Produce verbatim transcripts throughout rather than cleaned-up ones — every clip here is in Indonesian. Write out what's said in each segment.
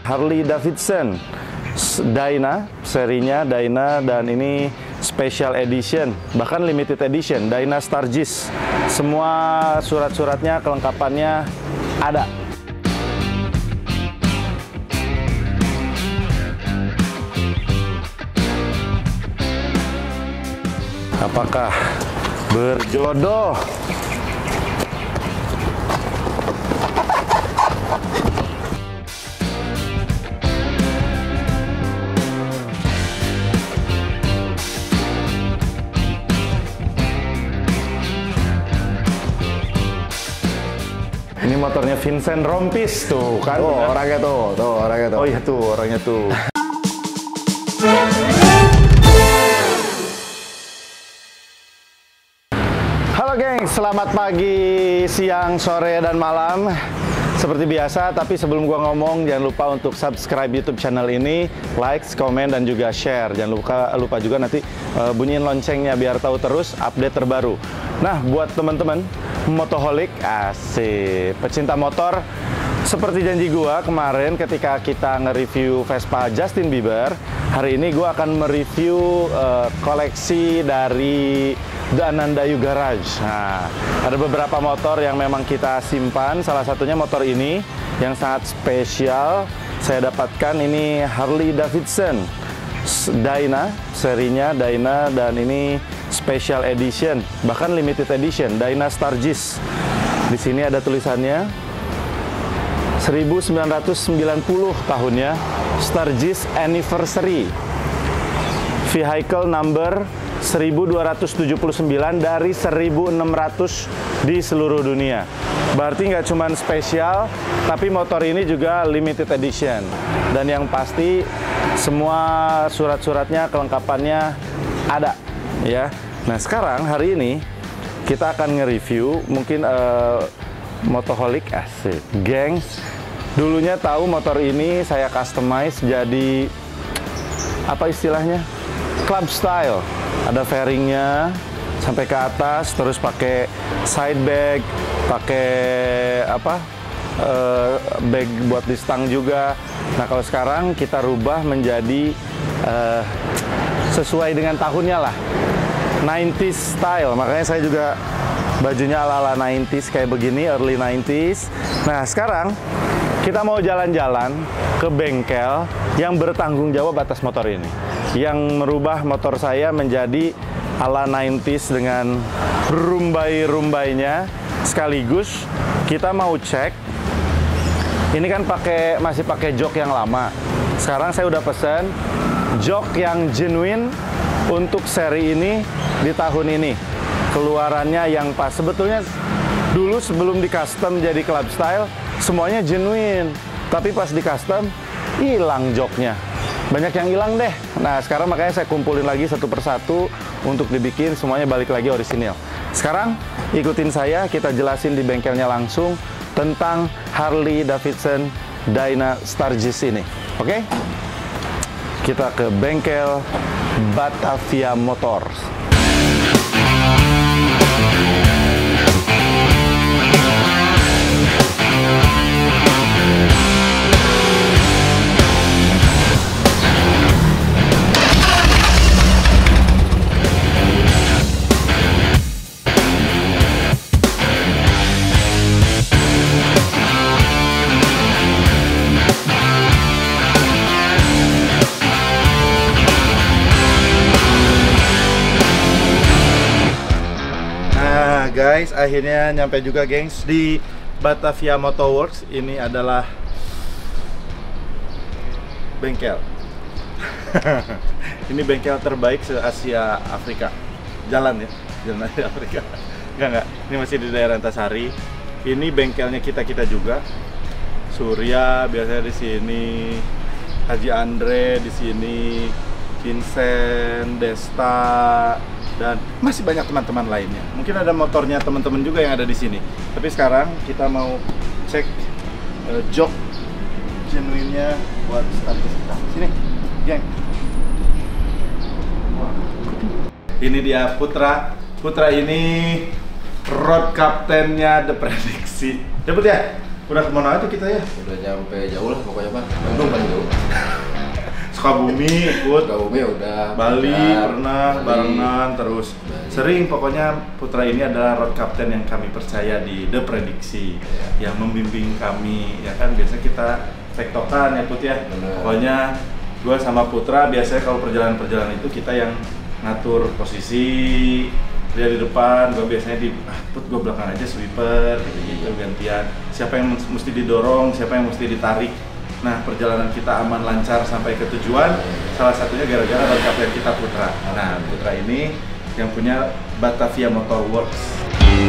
Harley Davidson Dyna, serinya Dyna, dan ini special edition, bahkan limited edition, Dyna Sturgis. Semua surat-suratnya, kelengkapannya ada. Apakah berjodoh? Ini motornya Vincent Rompis tuh kan? Tuh orangnya tuh, tuh orangnya tuh. Oh iya tuh orangnya tuh. Halo geng, selamat pagi, siang, sore, dan malam. Seperti biasa, tapi sebelum gua ngomong, jangan lupa untuk subscribe YouTube channel ini, like, komen, dan juga share. Jangan lupa lupa juga nanti uh, bunyiin loncengnya biar tahu terus update terbaru. Nah, buat teman-teman motoholik, asik, pecinta motor, seperti janji gua kemarin ketika kita nge-review Vespa Justin Bieber, hari ini gua akan mereview uh, koleksi dari The Anandayu Garage. Nah, ada beberapa motor yang memang kita simpan. Salah satunya motor ini yang sangat spesial. Saya dapatkan ini Harley Davidson Dyna, serinya Dyna, dan ini special edition, bahkan limited edition, Dyna Sturgis. Di sini ada tulisannya seribu sembilan ratus sembilan puluh tahunnya, Sturgis Anniversary, vehicle number seribu dua ratus tujuh puluh sembilan dari seribu enam ratus di seluruh dunia. Berarti nggak cuman spesial, tapi motor ini juga limited edition. Dan yang pasti semua surat-suratnya, kelengkapannya ada ya. Nah sekarang hari ini kita akan nge-review mungkin uh, motoholik, asik, gengs. Dulunya tahu motor ini saya customize jadi apa istilahnya? Club style. Ada fairingnya sampai ke atas, terus pakai side bag, pakai apa uh, bag buat di stang juga. Nah kalau sekarang kita rubah menjadi uh, sesuai dengan tahunnya lah, nineties style. Makanya saya juga bajunya ala-ala nineties kayak begini, early nineties. Nah sekarang kita mau jalan-jalan ke bengkel yang bertanggung jawab atas motor ini, yang merubah motor saya menjadi ala nineties dengan rumbai-rumbainya. Sekaligus kita mau cek, ini kan pakai masih pakai jok yang lama. Sekarang saya udah pesen jok yang genuine untuk seri ini di tahun ini. Keluarannya yang pas. Sebetulnya dulu sebelum di custom jadi club style semuanya genuine, tapi pas di custom hilang joknya. Banyak yang hilang deh. Nah sekarang makanya saya kumpulin lagi satu persatu untuk dibikin semuanya balik lagi orisinil. Sekarang ikutin saya, kita jelasin di bengkelnya langsung tentang Harley Davidson Dyna Sturgis ini. Oke? Kita ke bengkel Batavia Motors. Guys, akhirnya nyampe juga gengs di Batavia Motorworks. Ini adalah bengkel. Ini bengkel terbaik se-Asia Afrika. Jalan ya, jalan Asia Afrika. Enggak enggak, ini masih di daerah Antasari. Ini bengkelnya kita-kita juga. Surya biasanya di sini, Haji Andre di sini, Vincent, Desta, dan masih banyak teman-teman lainnya. Mungkin ada motornya teman-teman juga yang ada di sini. Tapi sekarang kita mau cek uh, jok genuine-nya buat Sturgis kita. Sini, geng. Ini dia Putra. Putra ini road captain-nya The Prediksi. Debut ya? Udah kemana aja kita ya? Udah nyampe jauh lah pokoknya Pak. Bandung paling jauh. Sukabumi, ikut. Sukabumi udah. Bali Benar. pernah Bali. barengan terus. Bali. Sering pokoknya Putra ini adalah road captain yang kami percaya di The Prediksi, Iya. yang membimbing kami. Ya kan biasa kita tektokan ya Put ya. Benar. Pokoknya gue sama Putra biasanya kalau perjalanan-perjalanan itu kita yang ngatur posisi, dia di depan, gue biasanya di ah, Put gue belakang aja sweeper gitu-gitu gantian. Siapa yang mesti didorong, siapa yang mesti ditarik. Nah, perjalanan kita aman lancar sampai ke tujuan, salah satunya gara-gara road captain kita Putra. Nah, Putra ini yang punya Batavia Motor Works.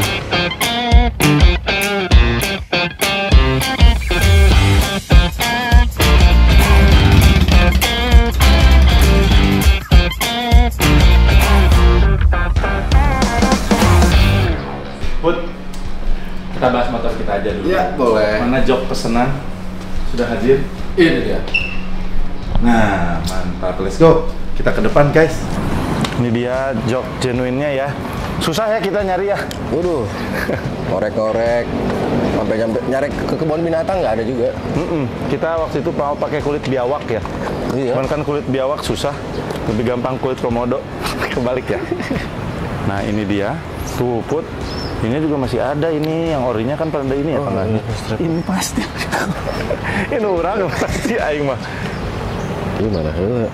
Put, kita bahas motor kita aja dulu. Iya, boleh. Mana jok pesanan? Sudah hadir? Ini dia. Nah, mantap. Let's go. Kita ke depan, guys. Ini dia jok genuine-nya ya. Susah ya kita nyari ya. Waduh. Korek-korek. Sampai nyampe nyari ke kebun binatang nggak ada juga. Mm-mm. Kita waktu itu mau pakai kulit biawak ya. Iya. Cuman kan kulit biawak susah. Lebih gampang kulit komodo. Kebalik ya. Nah, ini dia. Tuh, Put. Ini juga masih ada ini yang orinya kan pada ini ya Oh, tengahnya. ini Ini pasti. Ini orang pasti aing mah. Gimana?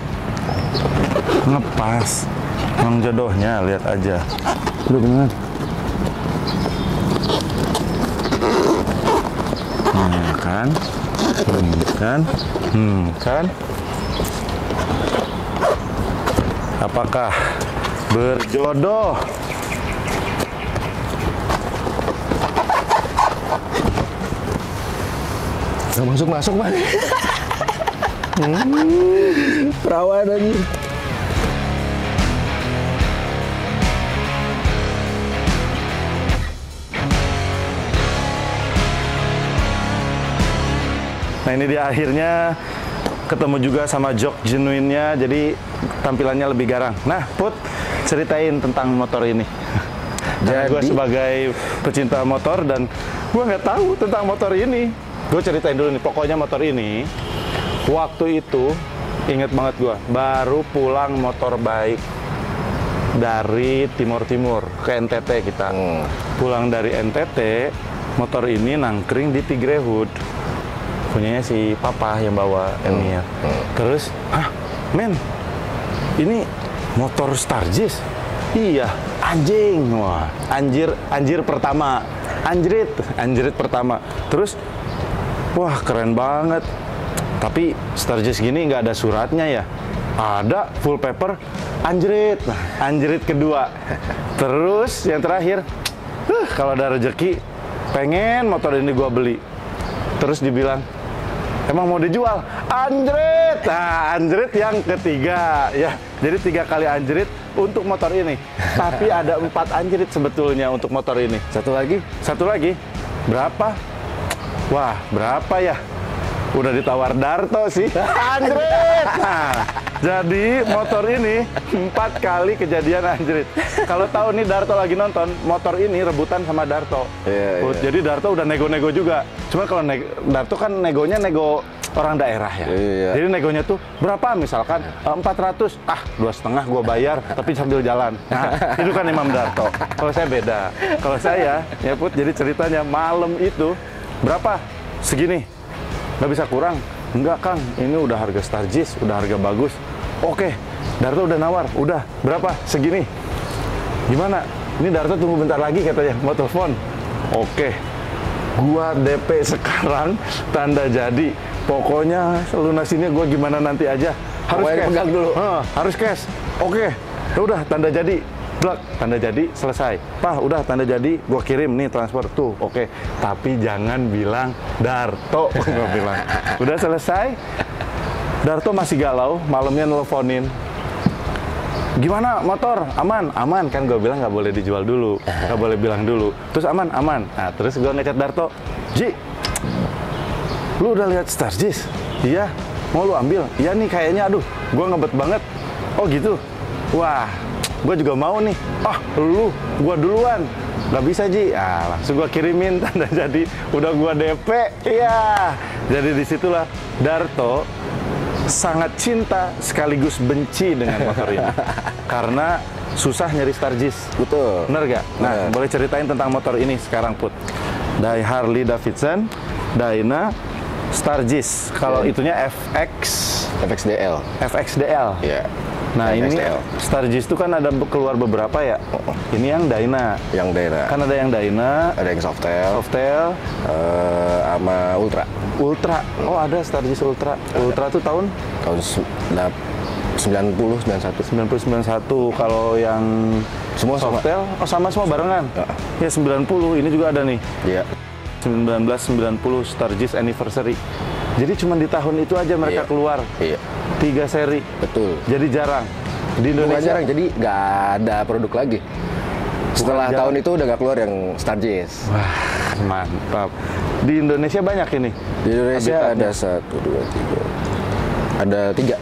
Ngepas. Emang jodohnya lihat aja. Udah bener. Nah, kan? Hmm, kan? Hmm, kan? Apakah berjodoh? Gak masuk-masuk Pak. hmm, perawan aja. Nah, ini dia akhirnya ketemu juga sama jok genuine-nya, jadi tampilannya lebih garang. Nah, Put, ceritain tentang motor ini. Jadi gue sebagai pecinta motor dan gue nggak tahu tentang motor ini. Gue ceritain dulu nih, pokoknya motor ini waktu itu inget banget gue baru pulang motor baik dari Timur Timur ke N T T kita. Hmm. Pulang dari N T T, motor ini nangkring di Tigrehood. Punyanya si papa yang bawa Emir. Hmm. Terus, ah, men, ini motor Starjis? Iya, anjing, wah, anjir, anjir pertama, anjrit, anjrit pertama. Terus, wah keren banget. Tapi Starjis gini nggak ada suratnya ya? Ada, full paper, anjrit, nah, anjrit kedua. Terus yang terakhir, huh, kalau ada rezeki, pengen motor ini gua beli. Terus dibilang, emang mau dijual? Anjrit! Nah, anjrit yang ketiga ya. Jadi tiga kali anjrit untuk motor ini. Tapi ada empat anjrit sebetulnya untuk motor ini. Satu lagi? Satu lagi, berapa? Wah, berapa ya? Udah ditawar Darto sih. Anjrit! Nah, jadi motor ini empat kali kejadian anjrit. Kalau tahu nih Darto lagi nonton, motor ini rebutan sama Darto. Iya, Oh, iya. jadi Darto udah nego-nego juga. Cuma kalau nego, Darto kan negonya nego orang daerah ya. Iya. Jadi negonya tuh berapa misalkan eh, empat ratus, ah dua setengah gua bayar tapi sambil jalan. Nah, itu kan Imam Darto. Kalau saya beda. Kalau saya ya Put, jadi ceritanya malam itu berapa? Segini. Nggak bisa kurang. Enggak Kang, ini udah harga Starjis, udah harga bagus. Oke, Darto udah nawar. Udah, berapa? Segini. Gimana? Ini Darto tunggu bentar lagi katanya, mau telepon. Oke, gua D P sekarang, tanda jadi. Pokoknya lunasinnya gua gimana nanti aja. Harus Pokoknya cash. dipegang dulu. Hah, harus cash. Oke, ya udah tanda jadi. Blak, tanda jadi selesai. Pak, udah tanda jadi, gua kirim nih transfer tuh. Oke, tapi jangan bilang Darto, gua bilang. Udah selesai. Darto masih galau, malamnya nelfonin. Gimana motor? Aman? Aman kan gue bilang nggak boleh dijual dulu, nggak boleh bilang dulu. Terus aman? Aman. Nah terus gue ngechat Darto, Ji, lu udah lihat Starjis? Iya. Mau lu ambil? Iya nih kayaknya, aduh, gue ngebet banget. Oh gitu? Wah, gue juga mau nih. Ah, lu, gue duluan. Nggak bisa Ji, ah, langsung gue kirimin tanda jadi, udah gue D P, iya. Jadi disitulah Darto sangat cinta sekaligus benci dengan motor ini, karena susah nyari Stargis. Betul. Bener gak? Nah, Bener. boleh ceritain tentang motor ini sekarang Put. Dari Harley Davidson, Dyna, Stargis. Kalau Ya. itunya F X, F X D L. F X D L. Iya. Nah F X ini D L. Stargis itu kan ada be- keluar beberapa ya. Ini yang Dyna. Yang daerah. Kan ada yang Dyna, Ada yang Softail, Softail, eh, sama Ultra. Ultra. Oh ada Stargis Ultra. Ultra tuh tahun Tahun se- dap- sembilan puluh, sembilan puluh satu. sembilan puluh sembilan satu. Kalau yang Semua sama. Softail, oh sama semua barengan. Ya sembilan puluh. Ini juga ada nih. Iya. seribu sembilan ratus sembilan puluh Stargis Anniversary. Jadi cuma di tahun itu aja mereka Iya. keluar Iya. tiga seri. Betul. Jadi jarang di Bukan Indonesia. jarang, jadi nggak ada produk lagi. Setelah Bukan tahun jarang. itu udah nggak keluar yang Stargis. Wah, mantap. Di Indonesia banyak ini. Di Indonesia Habitatnya. ada satu, dua, tiga. Ada tiga.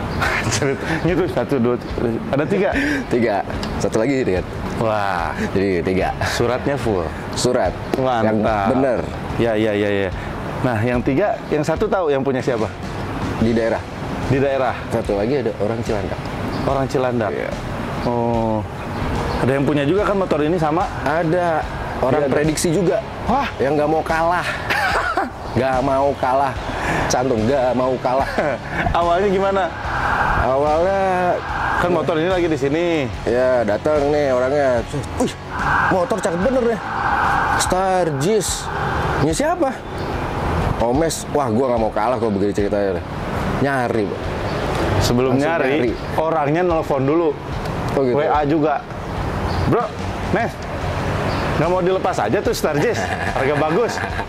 Gitu, satu, dua, tiga. Ada tiga. Tiga. Satu lagi ini kan. Wah, Jadi tiga. suratnya full. Surat. Yang Mantap. bener. Ya, ya, ya, ya. Nah, yang tiga, yang satu tahu yang punya siapa? Di daerah. Di daerah. Satu lagi ada orang Cilandak. Orang Cilandak. Iya. Oh. Ada yang punya juga kan motor ini sama? Ada orang Iya, ada. prediksi juga. Wah. Yang nggak mau kalah. Nggak mau kalah. Cantum, nggak mau kalah. Awalnya gimana? Awalnya Kan motor ini lagi di sini. ya datang nih orangnya. Wih, motor cakep bener deh. Stargis. Ini siapa? Omes. Wah, gua nggak mau kalah kalau begini ceritanya. Nyari, Bang. Sebelum Langsung nyari, nyari. orangnya nelfon dulu. Oh gitu. W A juga. Bro, Nes, nggak mau dilepas aja tuh Stargis, harga bagus.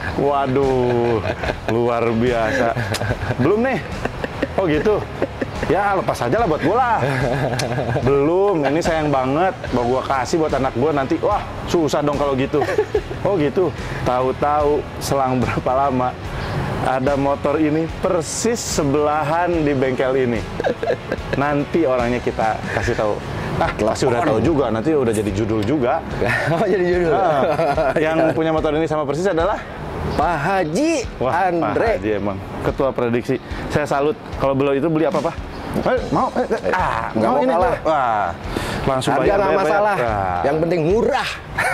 Waduh, luar biasa. Belum nih. Oh gitu. Ya lepas aja lah buat gue lah. Belum, ini sayang banget. Mau gue kasih buat anak gue nanti. Wah, susah dong kalau gitu. Oh gitu. Tahu-tahu selang berapa lama ada motor ini persis sebelahan di bengkel ini. Nanti orangnya kita kasih tahu. Ah, pasti udah tahu juga. Nanti udah jadi judul juga. Oh, jadi judul. Nah, yang punya motor ini sama persis adalah Pak Haji Wah, Andre. Pak Haji emang ketua prediksi. Saya salut. Kalau beliau itu beli apa-apa? Eh, mau? Eh, eh, ah, Nggak mau ini kalah. tuh. Wah, langsung Harga bayar, nggak bayar, masalah. bayar. Nah. Yang penting murah.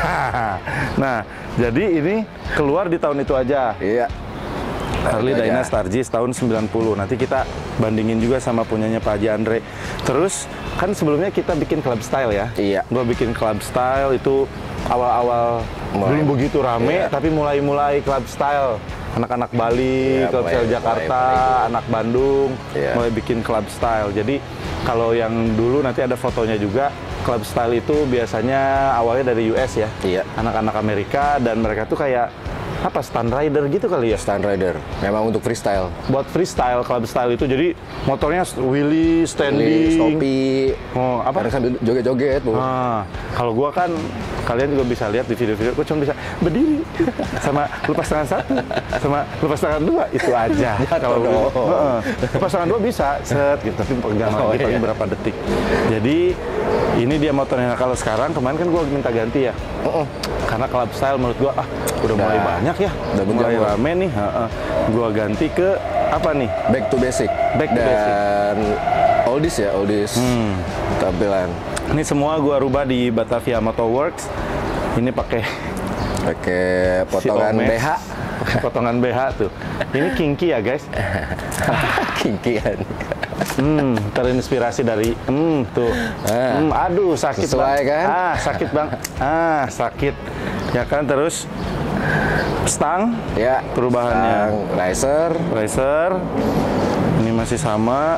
Nah, jadi ini keluar di tahun itu aja. Iya. Harley Aja. Dyna Stargis tahun sembilan puluh. Nanti kita bandingin juga sama punyanya Pak Haji Andre. Terus kan sebelumnya kita bikin club style ya. Iya. Gua bikin club style itu awal-awal Mulai. belum begitu rame, Iya. tapi mulai-mulai club style. Anak-anak Bali, Iya, club mulai- style mulai- Jakarta, mulai. anak Bandung, Iya. mulai bikin club style. Jadi kalau yang dulu nanti ada fotonya juga. Club style itu biasanya awalnya dari U S ya. Iya. Anak-anak Amerika dan mereka tuh kayak apa stand rider gitu kali ya. Stand Rider. Memang untuk freestyle. Buat freestyle, club style itu jadi motornya wheelie, Ini standing. Stopi. Oh, apa? Kadang sambil joget-joget, Bu. Ah, kalau gua kan kalian juga bisa lihat di video-video, gua cuma bisa berdiri sama lepas tangan satu, sama lepas tangan dua itu aja. Kalau dong. Heeh. lepas tangan dua bisa set gitu, tapi pegang Oh, lagi paling iya. berapa detik. Jadi ini dia motornya. Kalau sekarang kemarin kan gua minta ganti ya. Uh-uh. Karena club style menurut gua ah udah mulai Udah. banyak ya, Udah mulai menjamur. rame nih. Heeh. Gua ganti ke apa nih? Back to basic. Back to Dan basic. oldies ya, oldies. Hmm. Tampilan. Ini semua gua rubah di Batavia Motorworks. Ini pakai Pakai si potongan Omes. B H. Pakai potongan B H tuh. Ini kinky ya guys. Kinkian. Hmm, terinspirasi dari hmm tuh. Ah. Hmm, aduh sakit Sesuai, bang. kan? Ah sakit bang. Ah sakit. Ya kan terus stang Ya. perubahannya. Stang, riser, Racer. Ini masih sama.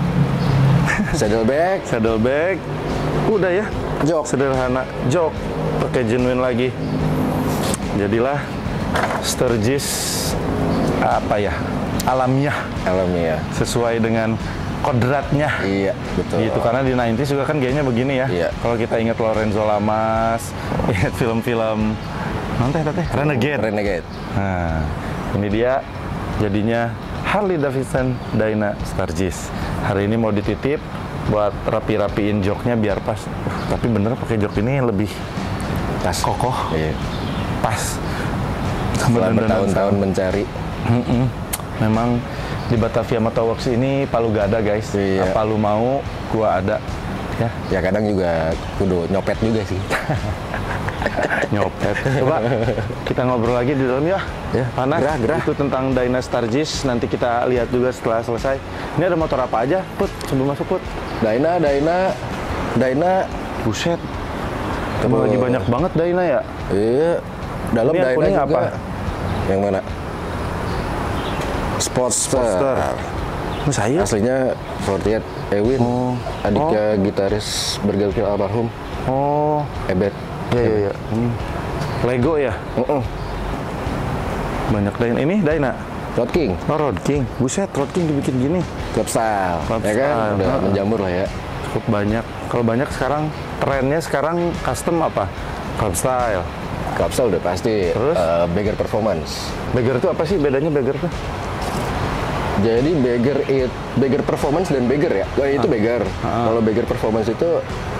saddlebag, Saddlebag. Udah ya. jok. Sederhana. Jok. Pakai genuine lagi. Jadilah Stargis apa ya? Alamiah. Alamiah. Sesuai dengan kodratnya. Iya, betul. Gitu, karena di sembilan puluh juga kan gayanya begini ya. Iya. Kalau kita ingat Lorenzo Lamas, ingat film-film nanti teh Renegade. Renegade. Nah, ini dia jadinya Harley Davidson Dyna Stargis. Hari ini mau dititip buat rapi-rapiin joknya biar pas. Tapi bener pakai jok ini lebih Pas. kokoh, Iya. pas. Setelah bertahun-tahun mencari. Mm-mm. Memang di Batavia Motorworks ini palu gak ada guys. Iya. Apa lu mau, gua ada. Ya, Ya kadang juga kudu nyopet juga sih. nyopet. Coba kita ngobrol lagi di dalam ya. Ya, Panas. gerah, gerah. Itu tentang Dyna Stargis. Nanti kita lihat juga setelah selesai. Ini ada motor apa aja, Put? Sebelum masuk, Put. Dyna, Dyna, Dyna. Buset. Emang lagi banyak banget Dyna ya? Iya. Dalam Ini yang Dyna kuning juga. apa? Yang mana? Sportster. Sportster. Ini saya. Aslinya forty eight Ewin. Oh. Adiknya gitaris bergilkil almarhum Oh, Ebet. iya iya iya. Hmm. Lego ya? Uh-uh. Banyak Dyna. Ini Dyna. Road King, Oh, Road King. Buset, Road King dibikin gini. Club Style. Club Ya kan? Style. Udah Ha-ha. menjamur lah ya. Cukup banyak. Kalau banyak sekarang trennya sekarang custom apa? Club style. Club Style udah pasti. Terus? Eh, Bagger Performance. Bagger itu apa sih bedanya Bagger tuh? Jadi Bagger it, Bagger Performance dan Bagger ya. Oh, itu Bagger. Kalau Bagger Performance itu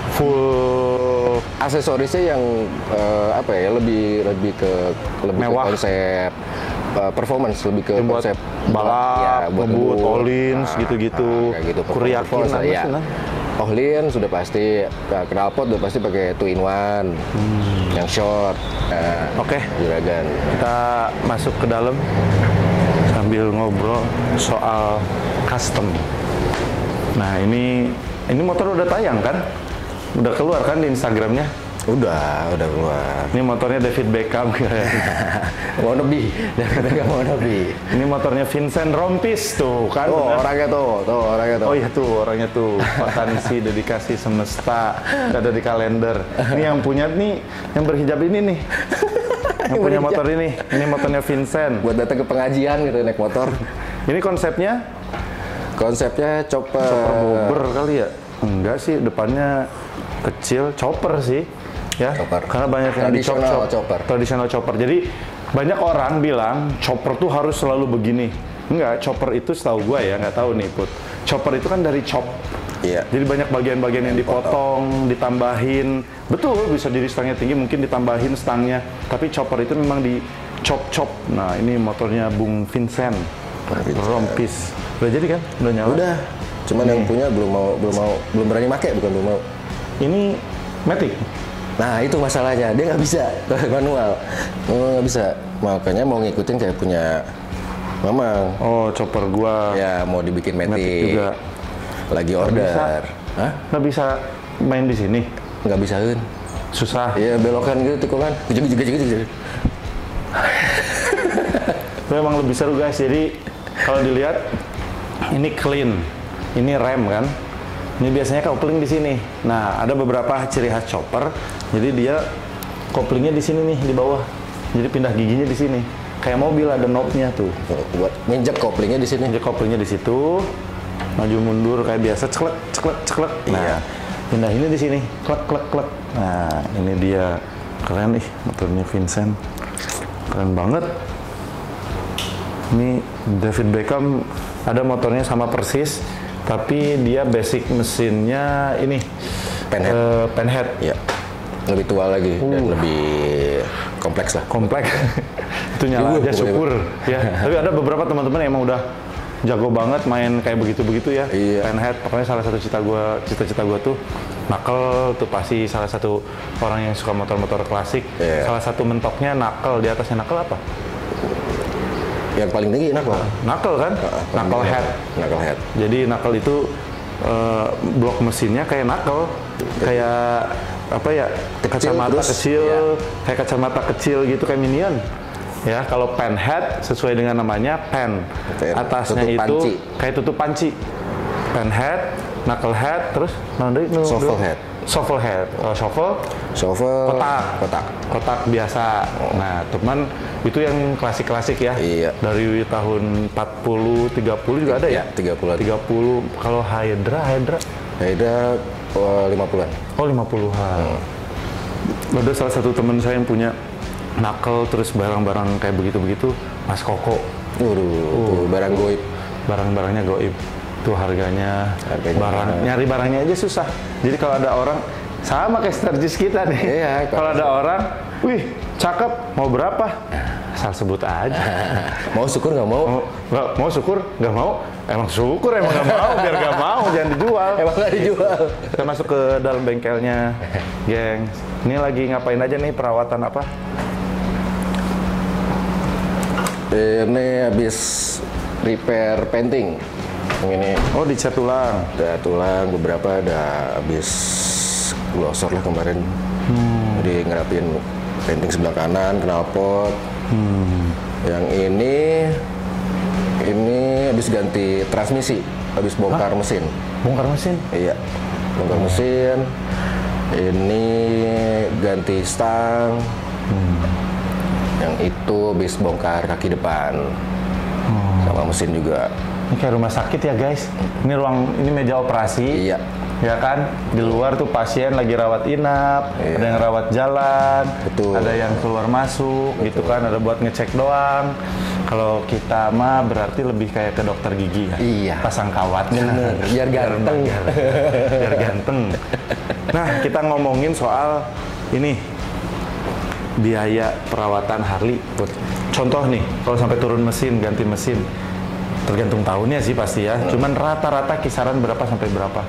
Full aksesorisnya yang eh, apa ya, lebih lebih ke lebih Mewah. ke konsep eh, performance, lebih ke buat konsep balap, buat ngebut, ngebut. all-ins, Nah, gitu-gitu. nah, kayak gitu. Kuriakin Performance, apa ya. sih, nah? All-in sudah pasti, nah, knalpot udah pasti pakai two in one, yang short. Nah, Oke. juragan. Kita masuk ke dalam sambil ngobrol soal custom. Nah, ini ini motor udah tayang kan? Udah keluar kan di Instagramnya? Udah, udah keluar. Ini motornya David Beckham. Mau lebih, jangan mau lebih. Ini motornya Vincent Rompis tuh kan? Oh, bener? orangnya tuh, tuh orangnya tuh. Oh iya tuh orangnya tuh potensi dedikasi semesta ada di kalender. Ini yang punya nih yang berhijab ini nih. Yang punya motor ini. Ini motornya Vincent. Buat datang ke pengajian gitu naik motor. Ini konsepnya Konsepnya chopper. chopper bobber kali ya? Enggak sih, depannya kecil, chopper sih. Ya, Chopper. karena banyak yang Traditional dicop-cop. chopper. Traditional chopper. Jadi banyak orang bilang chopper tuh harus selalu begini. Enggak, chopper itu setahu gua ya, nggak tahu nih Put. Chopper itu kan dari chop. Iya. Jadi banyak bagian-bagian yang dipotong, ditambahin. Betul, bisa jadi stangnya tinggi, mungkin ditambahin stangnya. Tapi chopper itu memang di chop-chop. Nah, ini motornya Bung Vincent. Vincent. Rompis. Udah jadi kan? Udah nyala? Udah. Cuman yang punya belum mau belum mau belum berani make, bukan belum mau. Ini Matic. Nah itu masalahnya, dia nggak bisa manual, oh, nggak bisa. Makanya mau ngikutin kayak punya Mamang. Oh, chopper gua. Ya mau dibikin Matic Matic. juga. Lagi Nggak bisa. order. Hah? Nggak bisa main di sini. Nggak bisa kan? Susah. Iya belokan gitu tikungan. Juga juga juga juga. Itu emang lebih seru guys. Jadi kalau dilihat ini clean, ini rem kan. Ini biasanya kopling di sini. Nah, ada beberapa ciri khas chopper. Jadi dia koplingnya di sini nih di bawah. Jadi pindah giginya di sini. Kayak mobil ada knobnya tuh. Buat nginjek koplingnya di sini. Jadi koplingnya di situ. Maju mundur kayak biasa, ceklek ceklek ceklek. Nah, Iya. pindah ini di sini, klek klek klek. Nah, ini dia keren nih motornya Vincent. Keren banget. Ini David Beckham ada motornya sama persis, tapi dia basic mesinnya ini Penhead. eh, penhead. Iya. Lebih tua lagi dan Uh. lebih kompleks lah. Kompleks. Itu nyala Syukur, aja pokoknya. syukur ya. Tapi ada beberapa teman-teman yang emang udah jago banget main kayak begitu-begitu ya. Iya. Penhead, pokoknya salah satu cita gua, cita-cita gua tuh knuckle tuh pasti salah satu orang yang suka motor-motor klasik. Iya. Salah satu mentoknya knuckle, di atasnya knuckle apa? Yang paling tinggi knuckle. Knuckle kan? Knuckle head. Knuckle head. Jadi knuckle itu eh, blok mesinnya kayak knuckle, kayak apa ya? Kecil, Kacamata terus, kecil, iya. kayak kacamata kecil gitu kayak minion. Ya, kalau pen head sesuai dengan namanya pen. Pen. Atasnya Tutup itu panci. kayak tutup panci. Pen head, knuckle head, terus nanti nu- Shovel nu- head. Shovel head. Oh, shovel Shovel. kotak. Kotak. Kotak biasa. Nah, teman itu yang klasik-klasik ya. Iya. Dari tahun empat puluh, tiga puluh juga ada ya? Iya, tiga puluhan. tiga puluh. Kalau Hydra, Hydra Beda oh, lima puluhan. oh lima puluhan. Ada salah satu teman saya yang punya knuckle terus barang-barang kayak begitu-begitu, Mas Koko. Waduh, tuh barang goib. Barang-barangnya goib. Tuh harganya, Harganya barang, mahal. nyari barangnya aja susah. Jadi kalau ada orang, sama kayak Sturgis kita nih. Iya, kalau ada orang, wih cakep, mau berapa? Asal sebut aja. Mau syukur nggak mau? Mau, nggak, mau syukur, nggak mau? Emang syukur, emang nggak mau, biar nggak mau, jangan dijual. Emang nggak dijual. Kita masuk ke dalam bengkelnya, geng. Ini lagi ngapain aja nih, perawatan apa? Ini habis repair painting. Yang ini Oh, dicat ulang. ada tulang, beberapa ada habis glosor lah kemarin. Jadi ngerapin painting sebelah kanan, knalpot. Yang ini ini habis ganti transmisi, habis bongkar mesin. Bongkar mesin? Iya, bongkar mesin. Ini ganti stang. Yang itu habis bongkar kaki depan. Sama mesin juga. Ini kayak rumah sakit ya guys. Ini ruang, ini meja operasi. Iya. Ya kan, di luar tuh pasien lagi rawat inap, Iya. ada yang rawat jalan, Betul. ada yang keluar masuk, gitu kan, ada buat ngecek doang. Kalau kita mah berarti lebih kayak ke dokter gigi kan, Iya. pasang kawat, Bener, biar ganteng. biar, biar ganteng. Nah, kita ngomongin soal ini biaya perawatan Harley. Contoh nih, kalau sampai turun mesin, ganti mesin, tergantung tahunnya sih pasti ya. Cuman rata-rata kisaran berapa sampai berapa?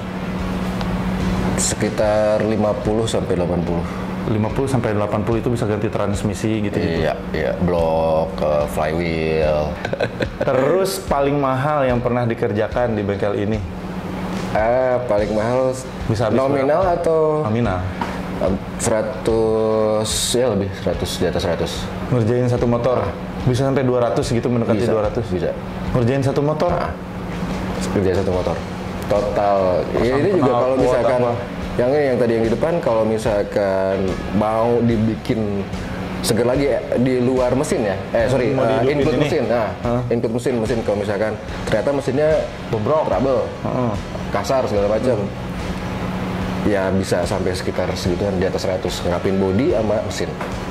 Sekitar lima puluh sampai delapan puluh. lima puluh sampai delapan puluh itu bisa ganti transmisi gitu-gitu. Iya, iya, blok, eh, flywheel. Terus paling mahal yang pernah dikerjakan di bengkel ini? Ah, paling mahal Bisa habis nominal atau Amina. eh, seratus ya lebih seratus di atas seratus. Ngerjain satu motor bisa sampai dua ratus gitu, mendekati Bisa, dua ratus. bisa. Ngerjain satu motor? Kerja satu motor. Total. Ya, ini juga kalau knalpot misalkan apa? yang ini yang tadi yang di depan kalau misalkan mau dibikin seger lagi eh, di luar mesin ya. Eh sorry, Mau eh, dihidupin input ini? mesin. Nah, Hah? input mesin mesin kalau misalkan ternyata mesinnya Bobrok. trouble, Heeh. kasar segala macam. Ya bisa sampai sekitar segituan di atas seratus ngerapin bodi sama mesin.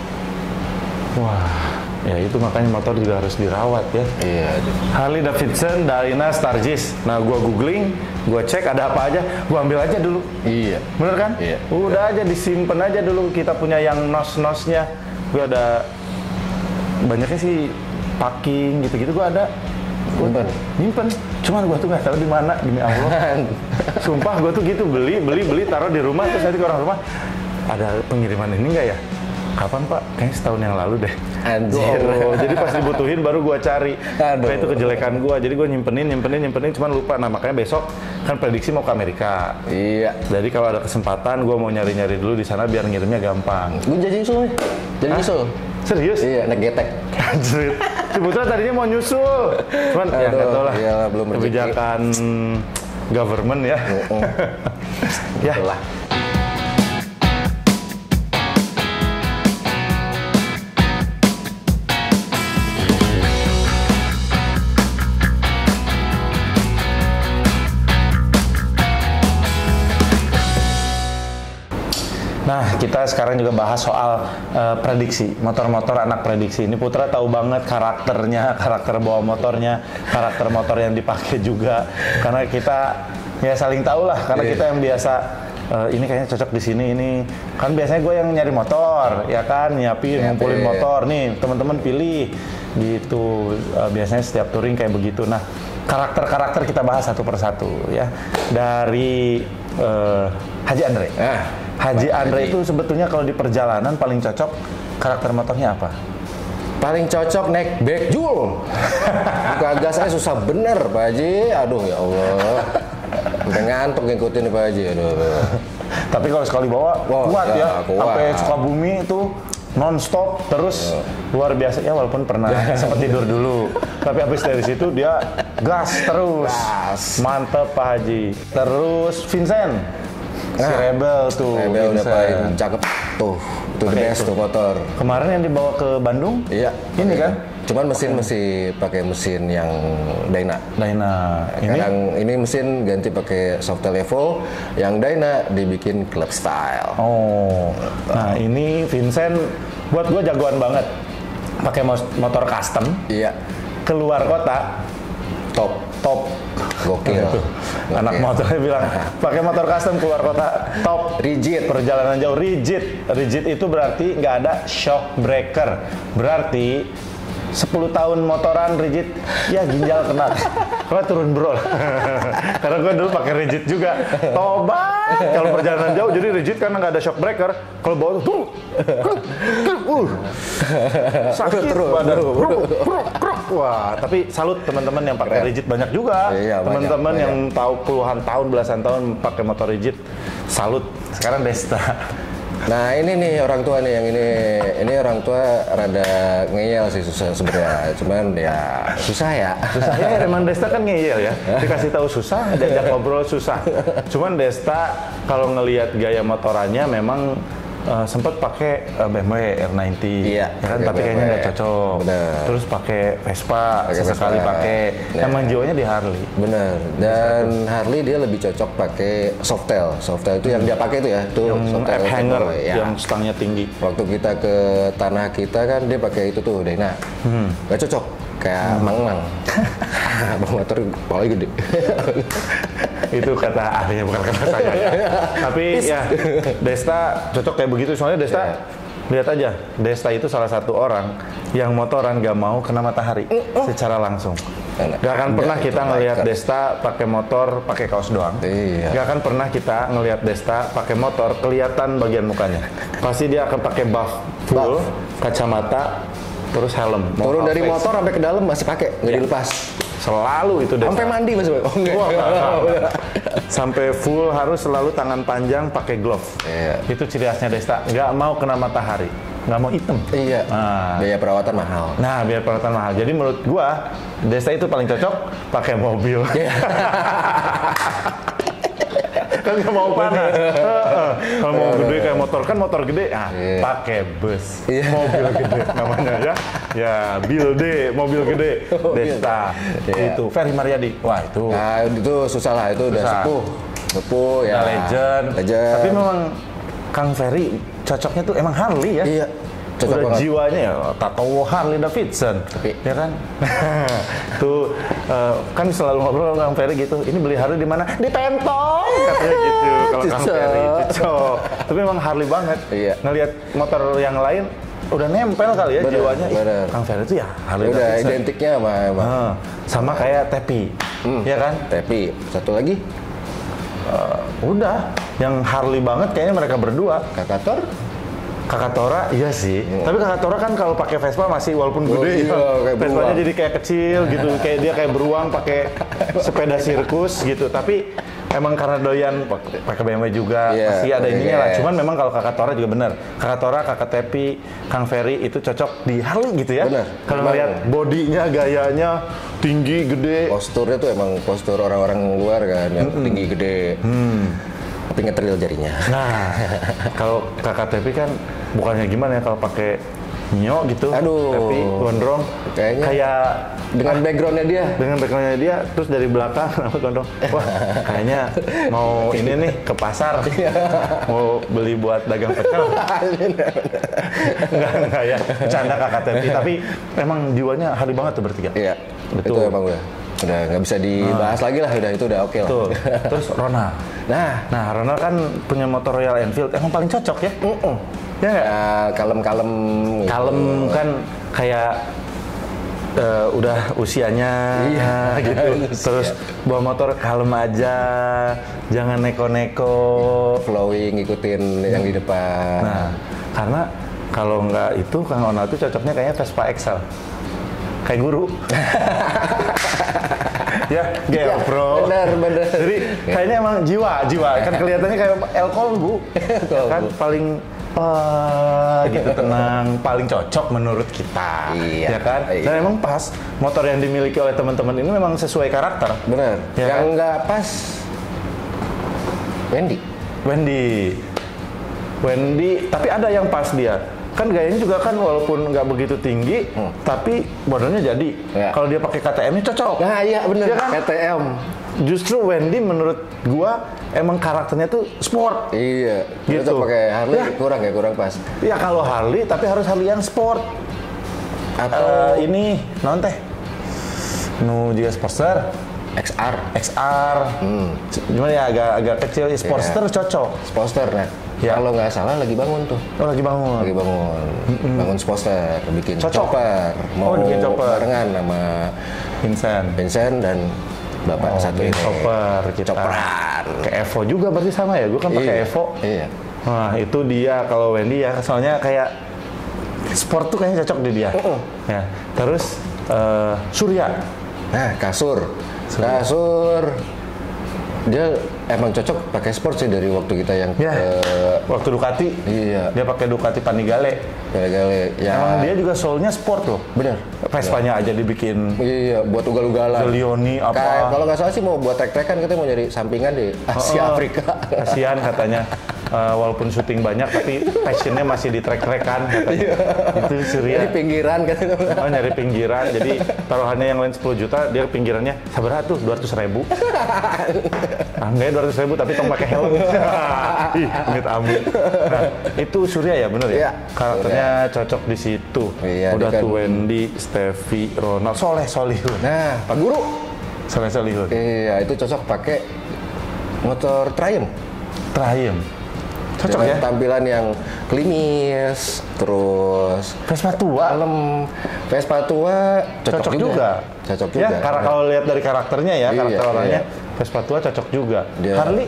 Wah, ya itu makanya motor juga harus dirawat ya. Iya. Harley Davidson Dyna Sturgis. Nah, gua googling, gua cek ada apa aja, gua ambil aja dulu. Iya. Bener kan? Iya. Udah aja disimpan aja dulu. Kita punya yang nos-nosnya. Gue ada banyaknya sih packing gitu-gitu. Gue ada. Gua Nyimpen? Nyimpen. Cuman gue tuh nggak tahu di mana, demi Allah. Sumpah gue tuh gitu beli, beli, beli, taruh di rumah terus nanti ke orang rumah ada pengiriman ini nggak ya? Kapan Pak? Kayaknya setahun yang lalu deh. Anjir. Oh, jadi pas dibutuhin baru gua cari. Aduh. Kayak itu kejelekan gua. Jadi gua nyimpenin, nyimpenin, nyimpenin, cuman lupa. Nah makanya besok kan prediksi mau ke Amerika. Iya. Jadi kalau ada kesempatan gua mau nyari-nyari dulu di sana biar ngirimnya gampang. Gue jadi nyusul nih. Jadi Hah? nyusul. Serius? Iya, naik getek. Anjir. Si Putra tadinya mau nyusul. Cuman ya Aduh, nggak tahu lah. iyalah, belum rezeki. Kebijakan government ya. Ya. Itulah. Nah, kita sekarang juga bahas soal uh, prediksi, motor-motor anak prediksi. Ini Putra tahu banget karakternya, karakter bawa motornya, karakter motor yang dipakai juga. Karena kita ya saling tahu lah, karena Yeah. kita yang biasa uh, ini kayaknya cocok di sini ini. Kan biasanya gue yang nyari motor, ya kan, nyiapin, Nyiapin. ngumpulin motor. Nih, teman-teman pilih gitu. Uh, biasanya setiap touring kayak begitu. Nah, karakter-karakter kita bahas satu persatu ya. Dari uh, Haji Andre. Ah, Haji Andre Haji. itu sebetulnya kalau di perjalanan paling cocok karakter motornya apa? paling cocok naik backjul. Buka gas saya susah bener, Pak Haji. Aduh ya Allah. Udah ngantuk ngikutin nih Pak Haji. Aduh. Tapi kalau sekali bawa Wah, kuat ya, ya, kuat. sampai Sukabumi itu non-stop terus luar biasa ya, walaupun pernah sempat tidur dulu. Tapi habis dari situ dia gas terus. Gas. Mantep Pak Haji. Terus Vincent. Si Nah, Rebel tuh. Rebel udah Vincent. paling cakep. Tuh, tuh the Oke, best tuh. tuh motor. Kemarin yang dibawa ke Bandung? Iya. Ini kan? Cuman mesin masih pakai mesin yang Dyna. Dyna. Ini Sekarang ini mesin ganti pakai Softail Evo, yang Dyna dibikin club style. Oh, nah ini Vincent buat gue jagoan banget. Pakai mos- motor custom, Iya, keluar kota, top. top. Gokil. Itu. Anak motornya bilang pakai motor custom keluar kota top, Rigid. perjalanan jauh rigid. Rigid itu berarti nggak ada shock breaker. Berarti sepuluh tahun motoran rigid, ya ginjal kena. Kalau turun bro. Karena gue dulu pakai rigid juga. Tobat. Kalau perjalanan jauh jadi rigid karena nggak ada shock breaker. Kalau bawa tuh, uh, sakit terus, badan. terus. Kruk, kruk, kruk. Wah, tapi salut teman-teman yang pakai rigid banyak juga. Iya, Teman-teman banyak, yang tahu puluhan tahun, belasan tahun pakai motor rigid, salut. Sekarang Desta. Nah ini nih orang tua nih yang ini ini orang tua rada ngeyel sih susah sebenarnya, cuman ya susah ya. Susah ya, emang Desta kan ngeyel ya. Dikasih tahu susah, diajak ngobrol susah. Cuman Desta kalau ngelihat gaya motorannya memang uh, sempat pakai uh, B M W R sembilan puluh, Iya, ya kan? Tapi B M W. kayaknya nggak cocok. Bener. Terus pakai Vespa, Pakai sesekali Vespa. pakai. Nah. Emang jiwanya di Harley. Bener. Dan Harley dia lebih cocok pakai softail. Softail itu yang dia pakai itu ya, tuh Yang softail F hanger, ya. yang stangnya tinggi. Waktu kita ke tanah kita kan dia pakai itu tuh Dyna. Hmm. Gak cocok. Kayak Hmm. mang-mang. Bang motor paling gede. Itu kata ahlinya, bukan kata saya ya. Tapi ya Desta cocok kayak begitu, soalnya Desta Yeah. lihat aja, Desta itu salah satu orang yang motoran gak mau kena matahari secara langsung. Gak akan pernah Itu kita ngelihat biker. Desta pakai motor pakai kaos doang. Iya. Gak akan pernah kita ngelihat Desta pakai motor kelihatan bagian mukanya. Pasti dia akan pakai buff full, Buff. kacamata, terus helm. Mau Turun dari face. motor sampai ke dalam masih pakai, nggak Iya. dilepas. Selalu itu Desta. Sampai mandi masih pakai. Oh, enggak. Wah, enggak, enggak, enggak. Sampai full harus selalu tangan panjang pakai glove. Iya. Itu ciri khasnya Desta. Nggak mau kena matahari, nggak mau hitam. Iya. Nah, Biaya perawatan mahal. nah biar perawatan mahal. Jadi menurut gua Desta itu paling cocok pakai mobil. Iya. Kan nggak mau panas. Heeh. Kalau mau gede kayak motor, kan motor gede, ah Iya. pakai bus, Iya. mobil gede namanya ya. Ya, Bilde, mobil gede, Desta. Iya. Itu Ferry Mariadi. Wah itu. Nah itu susah lah, itu udah Susah. sepuh. Sepuh ya. Udah legend. Legend. Tapi memang Kang Ferry cocoknya tuh emang Harley ya. Iya. Cocok Udah banget. jiwanya ya, tato Harley Davidson. Tapi- ya kan? Tuh eh, kan selalu ngobrol sama Kang Ferry gitu. Ini beli Harley di mana? Di Pentong. Katanya gitu kalau Kang Cocok. Ferry cocok. Tapi memang Harley banget. Iya. Ngelihat motor yang lain udah nempel kali ya Bener, jiwanya. Ih, bener. Kang Ferry itu ya Harley Udah Davidson. identiknya sama emang. Ah, sama kayak Tepi. Hmm. Ya kan? Tapi satu lagi Udah, yang Harley banget kayaknya mereka berdua. Kakator. Kakak Tora, iya sih. Tapi Kakak Tora kan kalau pakai Vespa masih walaupun Oh, gede, iya, kayak Vespanya beruang. jadi kayak kecil gitu, kayak dia kayak beruang pakai sepeda sirkus gitu. Tapi emang karena doyan pak- pakai B M W juga, Iya, pasti ada pakai ininya lah. gas. Cuman memang kalau Kakak Tora juga benar. Kakak Tora, Kakak Tepi, Kang Ferry itu cocok di Harley gitu ya. Benar. Kalau Memang. ngeliat bodinya, gayanya tinggi, gede. Posturnya tuh emang postur orang-orang luar kan, yang tinggi gede. Tapi ngetril jarinya. Nah, kalau Kakak Tepi kan bukannya gimana ya kalau pakai Mio gitu. Aduh. Tepi gondrong Kayaknya- kayak Dengan backgroundnya dia. dengan backgroundnya dia, terus dari belakang apa gondrong. Wah, kayaknya mau ini nih ke pasar. Mau beli buat dagang pecel. Enggak, enggak ya. Bercanda Kakak Tepi, tapi emang jiwanya Harley banget tuh bertiga. Iya. Betul. Itu emang udah. Udah nggak bisa dibahas lagi lah, udah itu udah oke lah. Betul. Terus Ronald. Nah, Nah, Ronald kan punya motor Royal Enfield, emang paling cocok ya? Ya nggak? ya, kalem-kalem. gitu. Kalem kan kayak eh, udah usianya Iya, gitu. usia. Terus bawa motor kalem aja, jangan neko-neko. Flowing, ngikutin yang di depan. Nah, karena kalau nggak itu Kang Ronald itu cocoknya kayaknya Vespa X L. Kayak guru. Ya, Iya, GoPro. bener, bener. Jadi kayaknya emang jiwa, jiwa. Kan kelihatannya kayak El Kolbu. Kolbu. Kan paling ah, gitu tenang, paling cocok menurut kita. Iya, Ya kan? iya. Dan emang pas motor yang dimiliki oleh teman-teman ini memang sesuai karakter. Bener. Ya yang kan? nggak pas, Wendy. Wendy. Wendy, tapi ada yang pas dia. Kan gayanya juga kan walaupun nggak begitu tinggi, Hmm. tapi badannya jadi. Ya. Kalau dia pakai K T M-nya cocok. Nah iya bener, Iya kan? K T M. Justru Wendy menurut gua emang karakternya tuh sport. Iya, Gitu. gitu. Pakai Harley Ya. kurang ya, kurang pas. Ya kalau Harley, tapi harus Harley yang sport. Atau Eh, ini non teh, nu juga Sportster. X R. X R. Hmm. Cuma ya agak agak kecil. Sportster Yeah. cocok. Sportster, nah. Ya. Kalau nggak salah lagi bangun tuh. Oh lagi bangun. Lagi bangun. Mm-mm. Bangun Sportster, bikin Cocok. chopper. Mau Oh, bikin chopper. barengan sama Vincent. Vincent dan Bapak Oh, satu bikin ini. chopper kita. Chopperan. Ke Evo juga berarti sama ya? Gue kan pakai Iya. Evo. Iya. Wah itu dia kalau Wendy ya, soalnya kayak sport tuh kayaknya cocok di dia. Uh-uh. Ya. Terus eh, Surya. Nah, kasur. Surya. Kasur. Dia emang cocok pakai sport sih dari waktu kita yang Ya. eh, Waktu Ducati. iya, Dia pakai Ducati Panigale. gale-gale. Ya. Emang dia juga soulnya sport loh. Bener. Vespanya aja dibikin Iya, buat ugal-ugalan. Zelioni Kayak apa. kalau nggak salah sih mau buat trek-trekan kita mau nyari sampingan di Asia Oh, Afrika. Kasihan katanya. Eh, walaupun syuting banyak tapi passionnya masih di trek-trekan katanya. Itu Surya. Di pinggiran katanya. Oh, nyari pinggiran, jadi taruhannya yang lain sepuluh juta, dia pinggirannya seberapa tuh? dua ratus ribu. Ah, enggak ya dua ratus ribu, tapi tong pakai helm. Ih, amit amit. Nah, itu Surya ya, bener ya? Iya. Karakternya cocok di situ. Iya, Udah dia kan- tuh Wendy, Steffi, Ronald, Soleh Solihun. Nah, Pak Guru. Soleh Solihun. Iya, itu cocok pakai motor Triumph. Triumph. Cocok Dengan ya? tampilan yang klimis, terus Vespa tua. kalem. Vespa tua cocok, Cocok juga. juga. Cocok Ya, juga. karena kalau lihat dari karakternya ya, Iya, karakter orangnya, iya. Vespa tua cocok juga. Dia- Harley,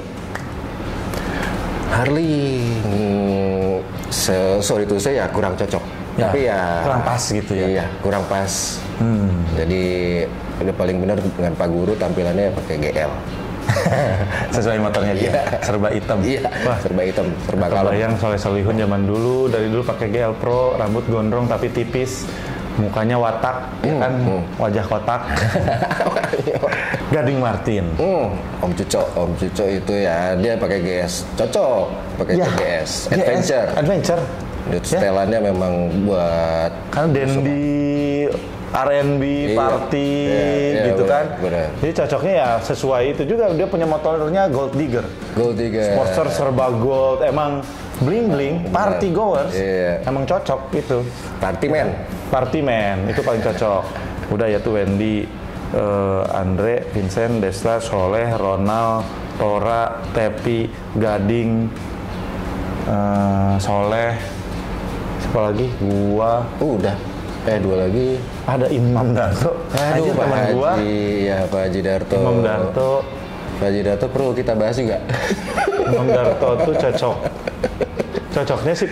Harley, hmm, se- sorry to say ya kurang cocok. Ya, Tapi ya kurang pas gitu ya. Iya, kurang pas. Hmm. Jadi udah paling benar dengan Pak Guru tampilannya pakai G L. sesuai motornya dia, serba hitam. Iya, Wah, serba hitam, serba kalem. kebayang Soleh Solihun zaman dulu, dari dulu pakai G L Pro, rambut gondrong tapi tipis, mukanya watak, ya Hmm, kan, hmm. wajah kotak. Gading Martin. Hmm, Om Cuco, Om Cuco itu ya dia pakai G S, cocok pakai Ya, G S, adventure. G S, Adventure. Dia Ya. setelannya memang buat Kan dandy, R and B, Iya, party, iya, iya, gitu benar, kan. benar. Jadi cocoknya ya sesuai itu juga, dia punya motornya Gold Digger. Gold Digger. Sportster serba gold, emang bling bling, party goers, Iya. emang cocok itu. Party man. Party man itu paling cocok. Udah ya tuh Wendy, eh, Andre, Vincent, Desta, Soleh, Ronald, Tora, Tepi, Gading, eh, Soleh, siapa lagi? Gua, Uh, udah. Eh dua lagi. ada Imam Darto. Aduh, Anjir, Pak teman gua, Haji, ya Pak Haji Darto. Imam Darto. Pak Haji Darto perlu kita bahas juga. Imam Darto tuh cocok. Cocoknya sih,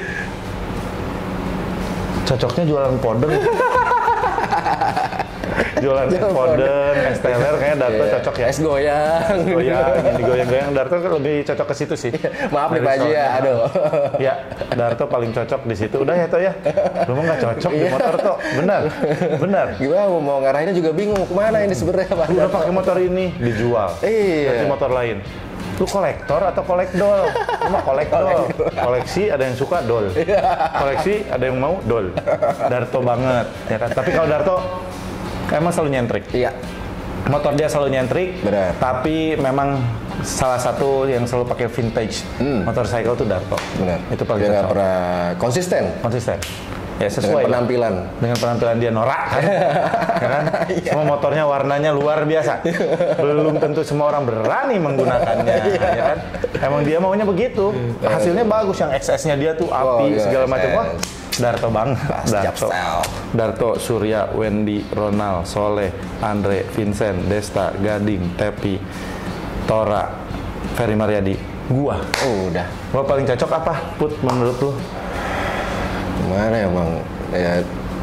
cocoknya jualan powder. Jualan es powder, es teler, kayaknya Darto Iya. cocok ya. Es goyang. Goyang, yang digoyang-goyang. Darto kan lebih cocok ke situ sih. Maaf nih Dari Pak Haji ya, soalnya. aduh. Ya, Darto paling cocok di situ. Udah ya, Toh ya. Lu mah nggak cocok di motor, Toh. Benar, benar. Gimana mau ngarahinnya juga bingung kemana ini sebenarnya Pak. Udah pakai motor ini, dijual. Iya. Ganti motor lain. Lu kolektor atau kolekdol? Lu mah kolektor. Koleksi ada yang suka dol. Koleksi ada yang mau dol. Darto banget, ya kan? Tapi kalau Darto emang selalu nyentrik. Iya. Motor dia selalu nyentrik, Benar. tapi memang salah satu yang selalu pakai vintage Hmm. motorcycle itu Darto. Benar. Itu paling Dia nggak cocok. pernah konsisten Konsisten. Ya dengan sesuai lah. penampilan. Dengan penampilan dia norak kan, ya kan? Semua motornya warnanya luar biasa. Belum tentu semua orang berani menggunakannya, ya kan? Emang dia maunya begitu. Hasilnya bagus, yang X S-nya dia tuh api Oh, iya, segala macam. X S. Wah, Darto banget. Setiap Darto. style. Darto, Surya, Wendy, Ronald, Soleh, Andre, Vincent, Desta, Gading, Tepi, Tora, Ferry Mariadi, gua. Oh, udah. Gua paling cocok apa, Put, menurut lu? Gimana ya Bang? Ya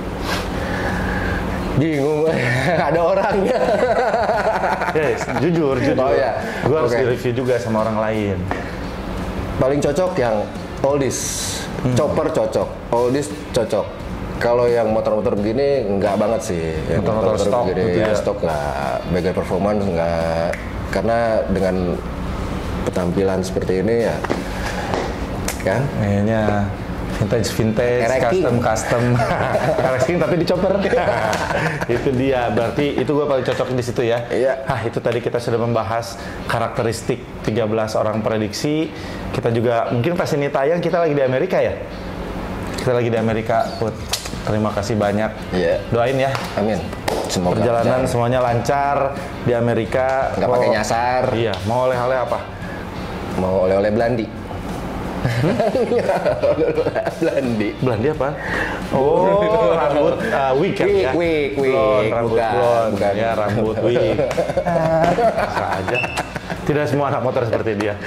bingung. Ada orangnya. Yes, jujur, jujur. Oh, iya. Gua harus Oke. di-review juga sama orang lain. Paling cocok yang oldies. Hmm. Chopper cocok, oldies cocok. Kalau yang motor-motor begini nggak banget sih. Yang Motor-motor stok begini, gitu ya? Stok nggak, Bagger Performance nggak. Karena dengan penampilan seperti ini ya, kan? Kayaknya vintage vintage, Ereking. custom custom, ereking tapi di chopper. Itu dia. Berarti itu gue paling cocok di situ ya. Iya. Hah, itu tadi kita sudah membahas karakteristik tiga belas orang prediksi. Kita juga mungkin pas ini tayang kita lagi di Amerika ya. Kita lagi di Amerika, Put. Terima kasih banyak. Iya. Doain ya. Amin. Semoga perjalanan lancar. semuanya lancar di Amerika. Nggak pakai nyasar. Iya, mau oleh-oleh apa? Mau oleh-oleh Belandi. Belandi. Belandi apa? Oh, rambut uh, wig kan Wig, ya? wig, wig. Blonde, rambut Bukan, blonde. bukan. Ya, rambut wig. Bisa aja. Tidak semua anak motor seperti dia.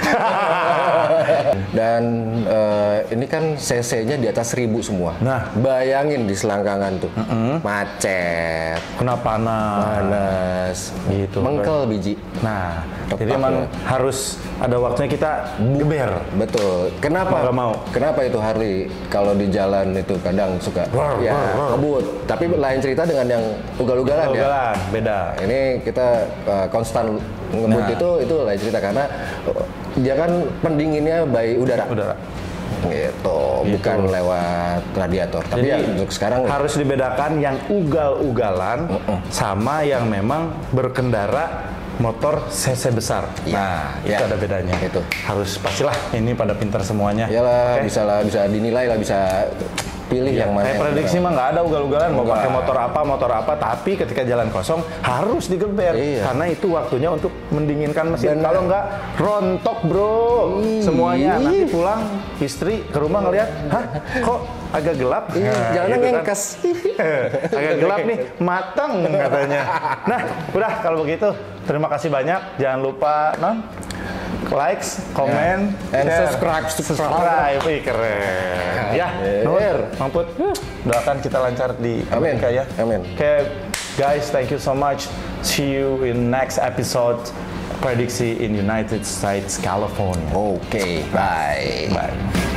Dan eh, ini kan cc-nya di atas seribu semua. Nah. Bayangin di selangkangan tuh. Macet, Kena panas. panas, Gitu. mengkel biji. Nah, Tepat jadi emang ya. harus ada waktunya kita geber. Betul. Kenapa? Mau nggak mau. Kenapa itu Harley kalau di jalan itu kadang suka Roar, ya roar, roar. ngebut. Tapi lain cerita dengan yang ugal-ugalan ya. Ugalan, beda. Ini kita uh, konstan ngebut Nah. itu itu lain cerita karena uh, dia kan pendinginnya by udara. Udara. Gitu, bukan lewat radiator. Tapi ya untuk sekarang harus dibedakan yang ugal-ugalan sama yang memang berkendara motor cc besar. Ya, Nah, itu ya. ada bedanya. Itu. Harus pastilah ini pada pintar semuanya. iyalah Oke? bisa lah bisa dinilai lah bisa pilih yang mana. Saya yang prediksi benar. mah nggak ada ugal-ugalan mau Enggak. pakai motor apa motor apa, tapi ketika jalan kosong harus digeber Iya. karena itu waktunya untuk mendinginkan mesin. Benar. Kalau nggak rontok bro semuanya. Nanti pulang istri ke rumah ngelihat, hah kok agak gelap? Iya, Nah, jalannya gitu kan. ngengkes. Agak gelap nih, matang katanya. Nah, udah kalau begitu terima kasih banyak. Jangan lupa non likes, komen, And share. subscribe, subscribe. Ih, keren. Ya, Nur, Mang Put, doakan kita lancar di Amin. Amerika ya. Amin. Oke, guys, thank you so much. See you in next episode prediksi in United States, California. Oke, bye. Bye.